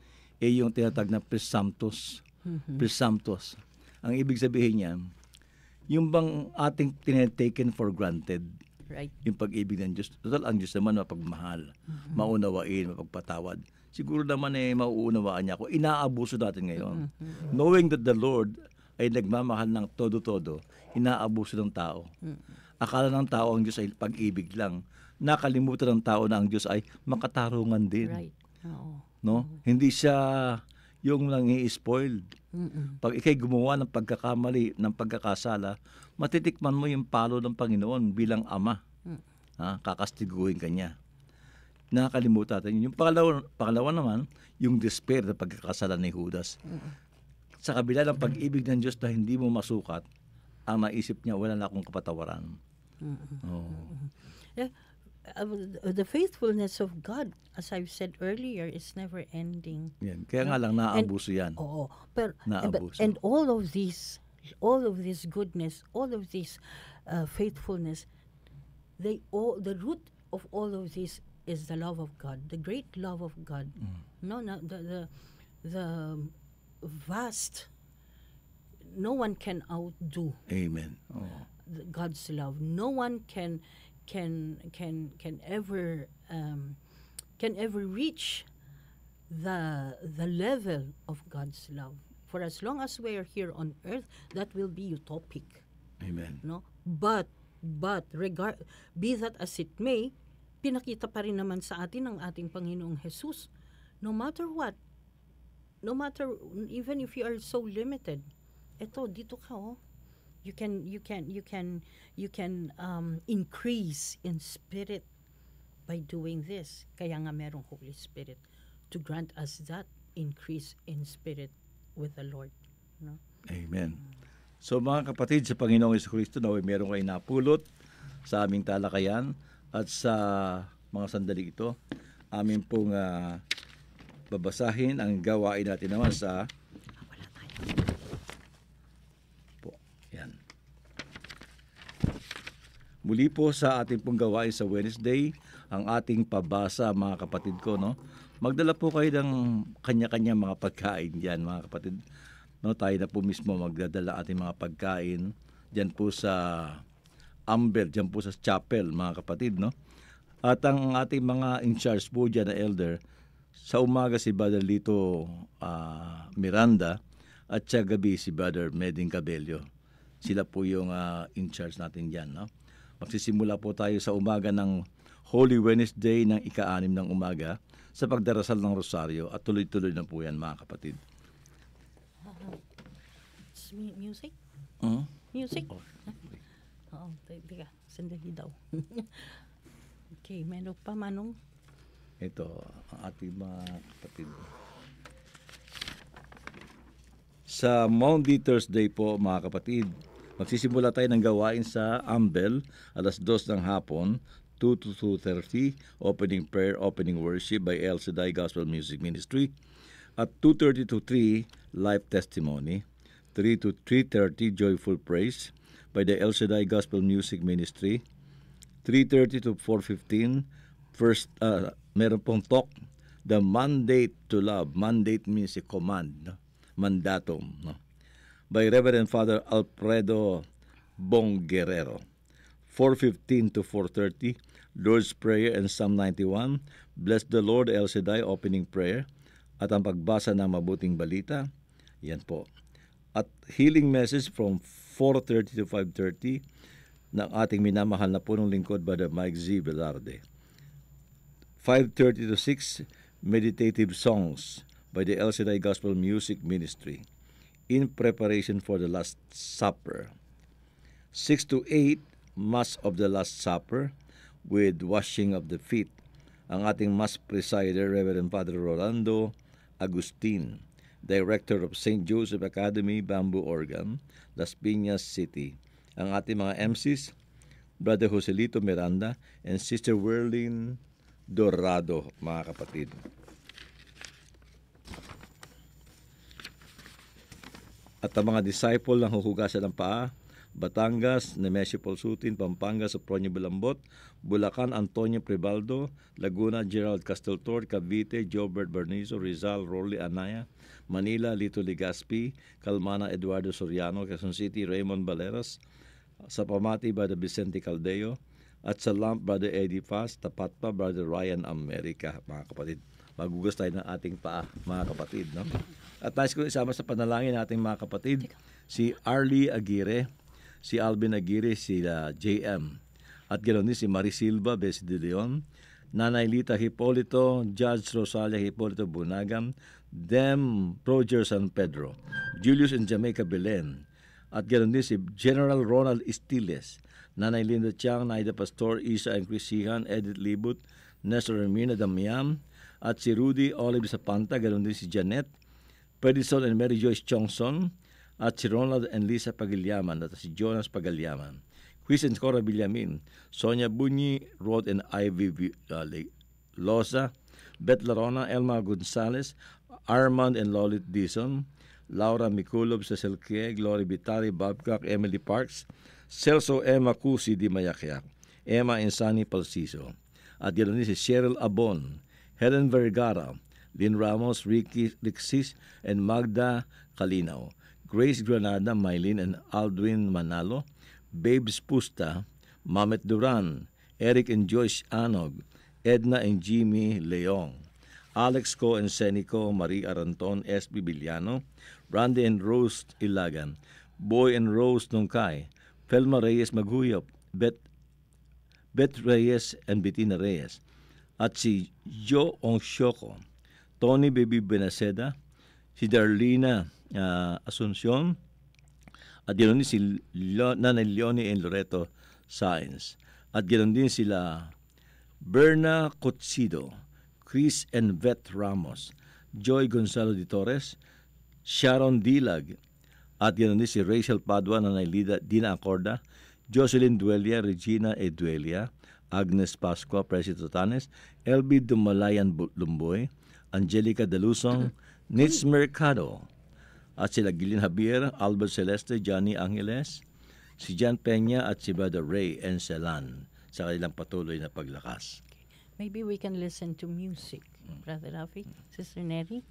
eh yung tinatag na presumptus. Presumptus. Ang ibig sabihin niyan, yung bang ating tinataken for granted, Right. yung pag-ibig ng Diyos. Total, ang Diyos naman mapagmahal, maunawain, mapagpatawad. Siguro naman eh, mauunawaan niya ako. Inaabuso natin ngayon. Knowing that the Lord ay nagmamahal ng todo-todo, inaabuso ng tao. Akala ng tao ang Diyos ay pag-ibig lang. Nakalimutan ng tao na ang Diyos ay makatarungan din. Right. Oo. No? Hindi siya yung lang i-spoiled. Mm-mm. Pag ikay gumawa ng pagkakamali, ng pagkakasala, matitikman mo yung palo ng Panginoon bilang ama. Ha? Kakastiguhin ka niya. Nakakalimutan natin. Yung pangalawa, pangalawa naman, yung despair na pagkakasala ni Judas. Sa kabila ng pag-ibig ng Diyos na hindi mo masukat, ang naisip niya, wala na akong kapatawaran. Oh. Yeah, uh, the faithfulness of God, as I've said earlier, is never ending. Yan. Kaya nga lang, naaabuso yan. Oo. Pero, Naabuso. but- and all of this, all of this goodness, all of this uh, faithfulness, they all the root of all of this is the love of God, the great love of God. No, no, the the the vast. No one can outdo Amen. Oh. the- God's love. No one can can can can ever um, can ever reach the the level of God's love. For as long as we are here on earth, that will be utopic. Amen. No, but but regard be that as it may, pinakita pa rin naman sa atin ng ating Panginoong Jesus. No matter what, no matter even if you are so limited, eto dito ka oh. You can you can you can you can um, increase in spirit by doing this. Kaya nga merong Holy Spirit to grant us that increase in spirit with the Lord. No? Amen. So mga kapatid sa Panginoong Jesucristo, naway meron kayo napulot sa aming talakayan at sa mga sandali ito, amin pong ah, babasahin ang gawain natin naman sa po. Yan. Muli po sa ating pong gawain sa Wednesday, ang ating pabasa mga kapatid ko, no? Magdala po kayo ng kanya-kanya mga pagkain diyan, mga kapatid. No, tayo na po mismo magdadala ating mga pagkain diyan po sa Amber, diyan po sa chapel, mga kapatid, no? At ang ating mga in charge po diyan na elder, sa umaga si Brother Lito ah, Miranda at sa gabi si Brother Meding Cabello. Sila po yung ah, in charge natin diyan, no? Magsisimula po tayo sa umaga ng Holy Wednesday ng ika-anim ng umaga sa pagdarasal ng Rosaryo at tuloy-tuloy na po yan, mga kapatid. It's mu- music? Uh-huh. Music? Oh, Oo, te- teka, sandali daw. Okay, meron pa manong. ito, ang ating mga kapatid. Sa Maundy Thursday po, mga kapatid, magsisimula tayo ng gawain sa Ambel, alas dos ng hapon, two to two thirty, opening prayer, opening worship by El Shaddai Gospel Music Ministry. At two thirty to three, live testimony. three to three thirty, joyful praise by the El Shaddai Gospel Music Ministry. three thirty to four fifteen, first, uh, meron pong talk, the mandate to love. Mandate means a command, no? Mandatum, no? By Reverend Father Alfredo Bong Guerrero. four fifteen to four thirty, Lord's Prayer and Psalm ninety-one, Bless the Lord, El Shaddai, opening prayer, at ang pagbasa ng mabuting balita, yan po. At healing message from four thirty to five thirty, ng ating minamahal na punong lingkod, Brother Mike Z. Velarde. five thirty to six, meditative songs by the El Shaddai Gospel Music Ministry in preparation for the Last Supper. six to eight, Mass of the Last Supper with washing of the feet. Ang ating Mass presider, Reverend Father Rolando Agustin, Director of Saint Joseph Academy, Bamboo Organ, Las Piñas City. Ang ating mga M Cs, Brother Joselito Miranda and Sister Werlin Dorado, mga kapatid. At ang mga disciple ng huhugasan ng paa, Batangas, Nemesio Polsutin, Pampanga, Sopronio Bilambot, Bulacan, Antonio Prebaldo, Laguna, Gerald Casteltor, Cavite, Jobert Bernizo, Rizal, Rolly Anaya, Manila, Lito Ligaspi, Calmana, Eduardo Soriano, Quezon City, Raymond Baleras, sa Pamati, Brother Vicente Caldeo, at sa Lamp, Brother Eddie Paz, tapat pa, Brother Ryan America, mga kapatid. Magugas tayo ng ating paa, mga kapatid. No? At nais ko isama sa panalangin nating mga kapatid, si Arlie Aguirre, si Alvin Aguirre, si uh, J M, at ganoon din si Marie Silva, Bessie de Leon, Nanay Lita Hipolito, Judge Rosalia Hipolito Bunagam, Dem Roger San Pedro, Julius and Jamaica Belen, at ganoon din si General Ronald Estiles, Nanay Linda Chiang, Naida Pastor, Isa and Chris Sihan, Edith Libut, Nestor Hermina Damiam, at si Rudy Olive Sapanta, ganoon din si Janet, Pedison and Mary Joyce Chongson, at si Ronald and Lisa Pagilyaman, at si Jonas Pagilyaman, Chris and Cora Villamin, Sonia Bunyi, Rod and Ivy uh, Loza, Beth Larona, Elma Gonzalez, Armand and Lolit Dison, Laura Mikulob, Cecil Kie, Glory Vitali, Babcock, Emily Parks, Celso Emma Cusi Di Mayakyak, Emma Insani Palsiso, at ganoon din si Cheryl Abon, Helen Vergara, Lynn Ramos, Ricky Rixis, and Magda Kalinaw, Grace Granada, Mylene and Aldwin Manalo, Babes Pusta, Mamet Duran, Eric and Joyce Anog, Edna and Jimmy Leong, Alex Co and Senico, Marie Aranton, S B Villano, Randy and Rose Ilagan, Boy and Rose Nungkay, Felma Reyes Maguyop, Bet, Bet Reyes and Bettina Reyes, at si Jo Ongshoko, Tony Baby Benaceda, si Darlina uh, Asuncion, at ganoon din si Lo, Nanay Leonie and Loreto Sainz, at ganoon din sila Berna Cotsido, Chris and Vet Ramos, Joy Gonzalo de Torres, Sharon Dilag, at ganoon din si Rachel Padua, Nanay Lida, Dina Acorda, Jocelyn Duelia, Regina Eduelia, Agnes Pascua, President Tanes, L B Dumalayan Lumboy, Angelica Delusong, Nitz Mercado, at sila Gillian Javier, Albert Celeste, Johnny Angeles, si Jan Peña at si Brother Ray Encelan sa kanilang patuloy na paglakas. Maybe we can listen to music, Brother Rafi, Sister Neri.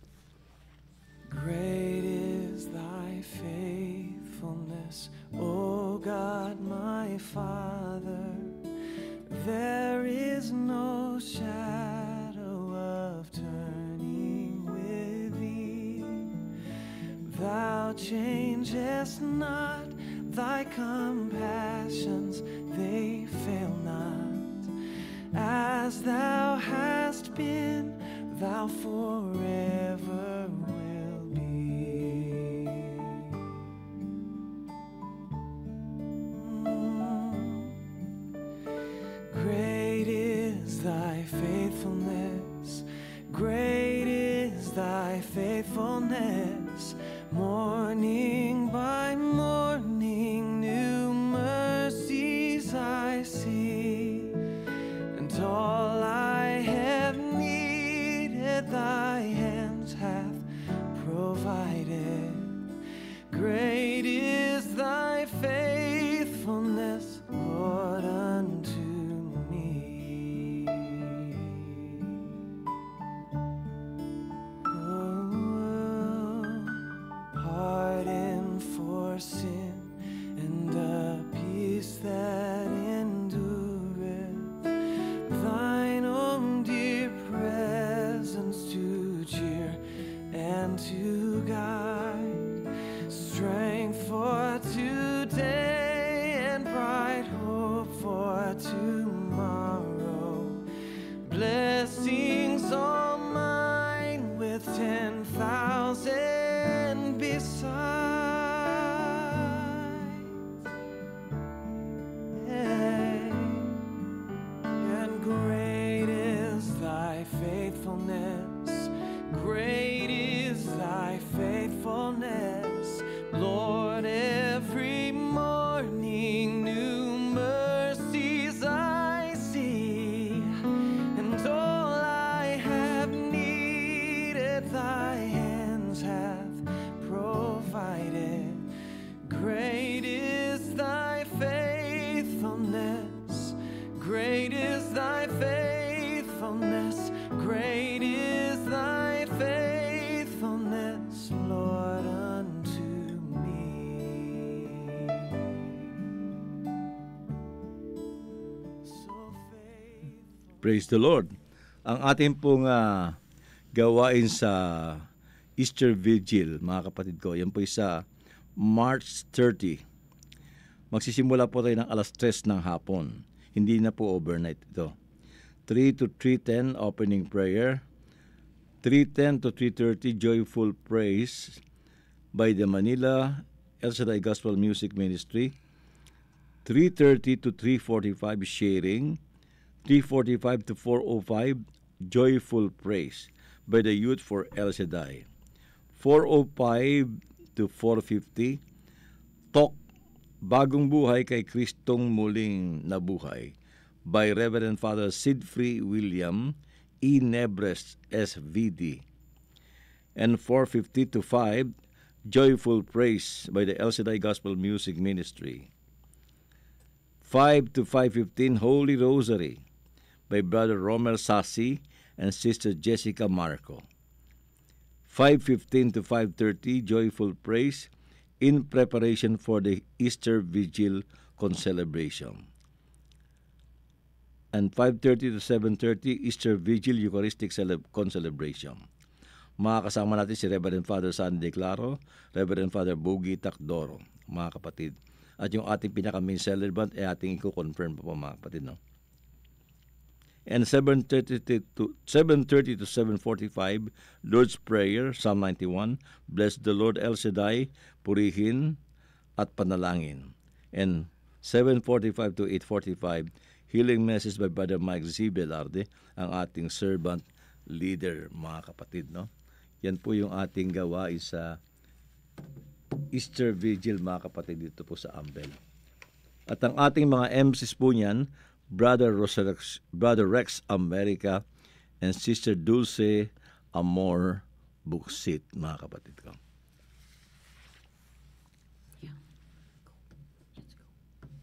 Great is thy faithfulness, O God my Father. There is no shadow of turning with thee. Thou changest not, thy compassions, they fail not. As thou hast been, thou forever will be. Mm. Great is thy faithfulness, great is thy faithfulness. Morning by morning, new mercies I see, and all I have needed, thy hands hath provided. Great is thy faithfulness, Lord, unto me. Oh, pardon for sin and a peace that endureth, thine own dear presence to cheer and to guide, strength for today and bright hope for tomorrow, blessings all mine with ten thousand besides. Hey. And great is thy faithfulness, great is thy faithfulness, Lord. Every morning new mercies I see, and all I have needed, thy hands hath provided. Praise the Lord. Ang ating pong ah, gawain sa Easter Vigil, mga kapatid ko, yan po sa March thirtieth. Magsisimula po tayo ng alas tres ng hapon. Hindi na po overnight ito. three to three ten, opening prayer. three ten to three thirty, joyful praise by the Manila El Shaddai Gospel Music Ministry. three thirty to three forty-five, sharing. three forty-five to four oh five, joyful praise by the youth for El Shaddai. four oh five to four fifty, talk, bagong buhay kay Kristong muling nabuhay by Reverend Father Sidfrey William E. Nebres S V D. And four fifty to five, joyful praise by the El Shaddai Gospel Music Ministry. five to five fifteen, Holy Rosary by Brother Romel Sassi and Sister Jessica Marco. five fifteen to five thirty, joyful praise in preparation for the Easter Vigil Concelebration. And five thirty to seven thirty, Easter Vigil Eucharistic Cele- Concelebration. Makakasama natin si Reverend Father Sandy Claro, Reverend Father Boogie Takdoro, mga kapatid. At yung ating pinaka-main celebrant ay ating i-confirm po, mga kapatid. No? And seven thirty to seven thirty to seven forty-five, Lord's Prayer, Psalm ninety-one, Bless the Lord El Shaddai, Purihin at Panalangin. And seven forty-five to eight forty-five, Healing Message by Brother Mike Z. Velarde, ang ating servant leader, mga kapatid. No? Yan po yung ating gawain sa Easter Vigil, mga kapatid, dito po sa Ambel. At ang ating mga M Cs po niyan, Brother Rosarex, Brother Rex America, and Sister Dulce Amor Buksit, mga kapatid ko. Yeah. Let's go.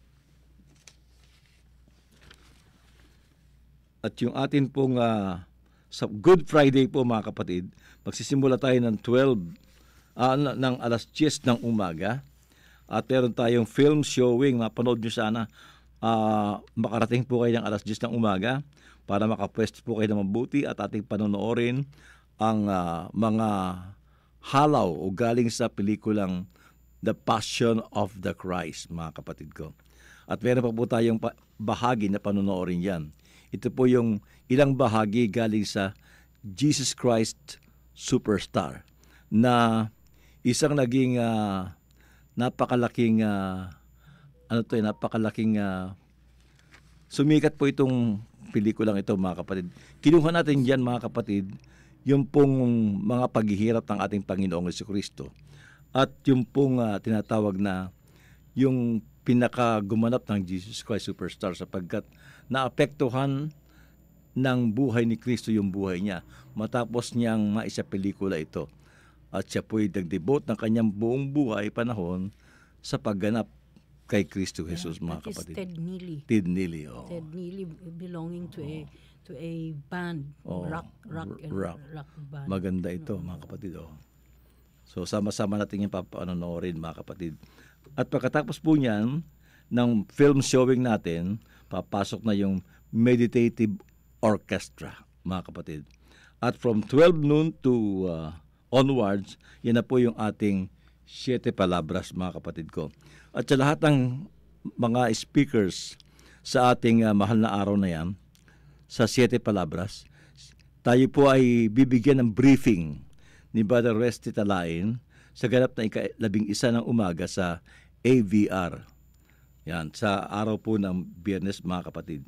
At yung atin pong uh, sa Good Friday po, mga kapatid, magsisimula tayo ng twelve, uh, ng alas diyes ng umaga. At meron tayong film showing, mapanood nyo sana. Uh, makarating po kayo ng alas diyes ng umaga para makapwesto po kayo ng mabuti at ating panonoorin ang uh, mga halaw o galing sa pelikulang The Passion of the Christ, mga kapatid ko. At meron pa po tayong pa- bahagi na panonoorin yan. Ito po yung ilang bahagi galing sa Jesus Christ Superstar na isang naging uh, napakalaking uh, ano to, eh, napakalaking uh, sumikat po itong pelikulang ito, mga kapatid. Kinuha natin diyan, mga kapatid, yung pong mga paghihirap ng ating Panginoong Jesucristo. At yung pong uh, tinatawag na yung pinakagumanap ng Jesus Christ Superstar sapagkat naapektuhan ng buhay ni Kristo yung buhay niya matapos niyang maisa pelikula ito. At siya po'y nag-devote ng kanyang buong buhay panahon sa pagganap kay Kristo Jesus, Yeah, mga that is kapatid. Ted Neely. Ted Neely, oh. Ted Neely belonging to a to a band, Oh, rock rock and rock. rock band. Maganda ito, mga kapatid. Oh. So, sama-sama natin yung papanonoorin, mga kapatid. At pagkatapos po niyan, ng film showing natin, papasok na yung meditative orchestra, mga kapatid. At from twelve noon to uh, onwards, yan na po yung ating Siete Palabras, mga kapatid ko. At sa lahat ng mga speakers sa ating uh, mahal na araw na yan, sa Siete Palabras, tayo po ay bibigyan ng briefing ni Brother Resty Talain sa ganap na ikalabing isa ng umaga sa A V R. Yan, sa araw po ng Biyernes, mga kapatid.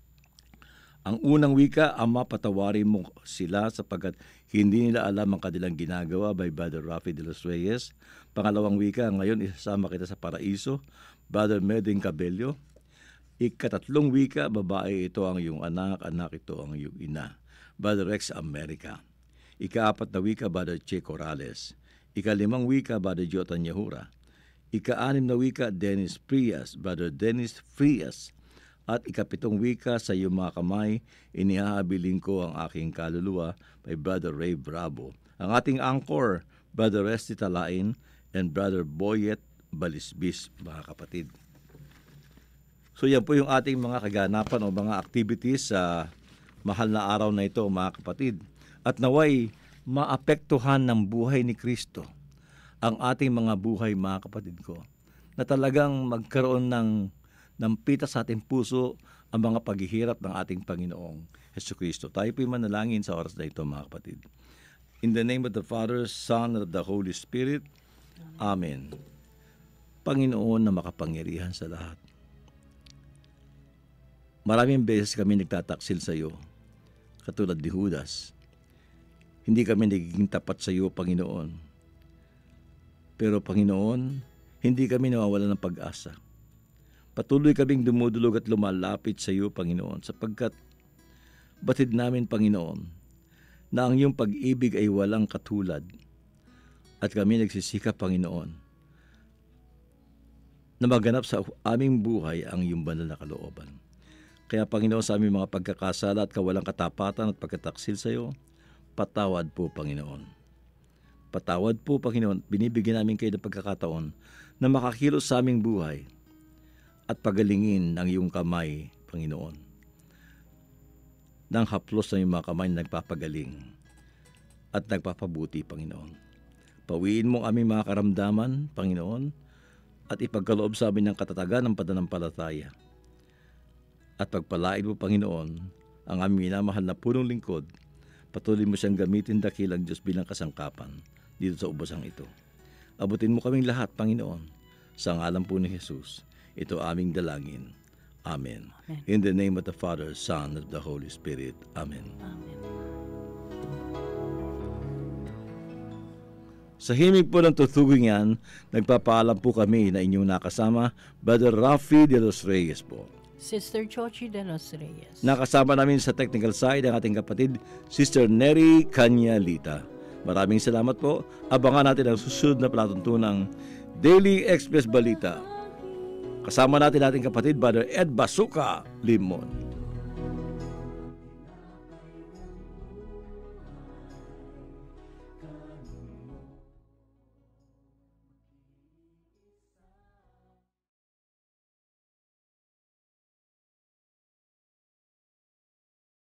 Ang unang wika, Ama, patawarin mo sila sapagkat hindi nila alam ang kanilang ginagawa by Brother Rafi de los Reyes. Pangalawang wika, ngayon isasama kita sa paraiso, Brother Meding Cabello. Ikatatlong wika, babae, ito ang iyong anak, anak, ito ang iyong ina, Brother Rex America. Ikaapat na wika, Brother Che Corrales. Ikalimang wika, Brother Jotan Yahura. Ika-anim na wika, Dennis Frias, Brother Dennis Frias. At ikapitong wika, sa iyong mga kamay, inihahabilin ko ang aking kaluluwa by Brother Ray Bravo. Ang ating anchor, Brother Resty Talain and Brother Boyet Balisbis, mga kapatid. So yan po yung ating mga kaganapan o mga activities sa mahal na araw na ito, mga kapatid, at naway maapektuhan ng buhay ni Kristo ang ating mga buhay, mga kapatid ko, na talagang magkaroon ng, ng pita sa ating puso ang mga paghihirap ng ating Panginoong Jesucristo. Tayo po'y manalangin sa oras na ito, mga kapatid. In the name of the Father, Son, and of the Holy Spirit. Amen. Panginoon na makapangyarihan sa lahat, maraming beses kami nagtataksil sa iyo, katulad ni Judas. Hindi kami nagiging tapat sa iyo, Panginoon. Pero Panginoon, hindi kami nawawalan ng pag-asa. Patuloy kaming dumudulog at lumalapit sa iyo, Panginoon, sapagkat batid namin, Panginoon, na ang iyong pag-ibig ay walang katulad. At kami nagsisikap, Panginoon, na maganap sa aming buhay ang iyong banal na kalooban. Kaya, Panginoon, sa aming mga pagkakasala at kawalang katapatan at pagkataksil sa iyo, patawad po, Panginoon. Patawad po, Panginoon. Binibigyan namin kayo ng pagkakataon na makakilos sa aming buhay at pagalingin ang iyong kamay, Panginoon. Nang haplos ng iyong mga kamay na nagpapagaling at nagpapabuti, Panginoon. Pawiin mo ang aming mga karamdaman, Panginoon, at ipagkaloob sa amin ng katatagan ng pananampalataya. At pagpalain mo, Panginoon, ang aming minamahal na punong lingkod. Patuloy mo siyang gamitin, dakilang Diyos, bilang kasangkapan dito sa ubosang ito. Abutin mo kaming lahat, Panginoon, sa ngalan po ni Jesus. Ito aming dalangin. Amen. Amen. In the name of the Father, Son, and of the Holy Spirit. Amen. Amen. Sa himig po ng tutuging yan, nagpapaalam po kami na inyong nakasama, Brother Rafi de los Reyes po. Sister Chochi de los Reyes. Nakasama namin sa technical side ang ating kapatid, Sister Neri Canyalita. Maraming salamat po. Abangan natin ang susunod na palatuntunang Daily Express Balita. Kasama natin ating kapatid, Brother Ed Basuka Limon.